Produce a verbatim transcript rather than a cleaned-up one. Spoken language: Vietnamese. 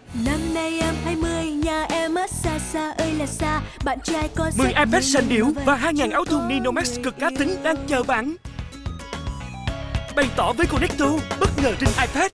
Năm nay em hai mươi, nhà em ở xa xa ơi là xa. Bạn trai có mười iPad sành điệu và hai nghìn áo thun Nino Max cực cá tính đang chờ bạn. Bày tỏ với Connecto, bất ngờ trên iPad.